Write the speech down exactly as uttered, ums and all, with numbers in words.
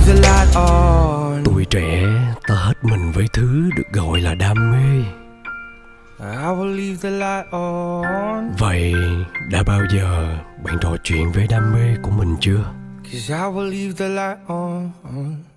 the light on. Tuổi trẻ ta hết mình với thứ được gọi là đam mê. I will leave the light on. Vậy đã bao giờ bạn trò chuyện về đam mê của mình chưa? Cause I will leave the light on.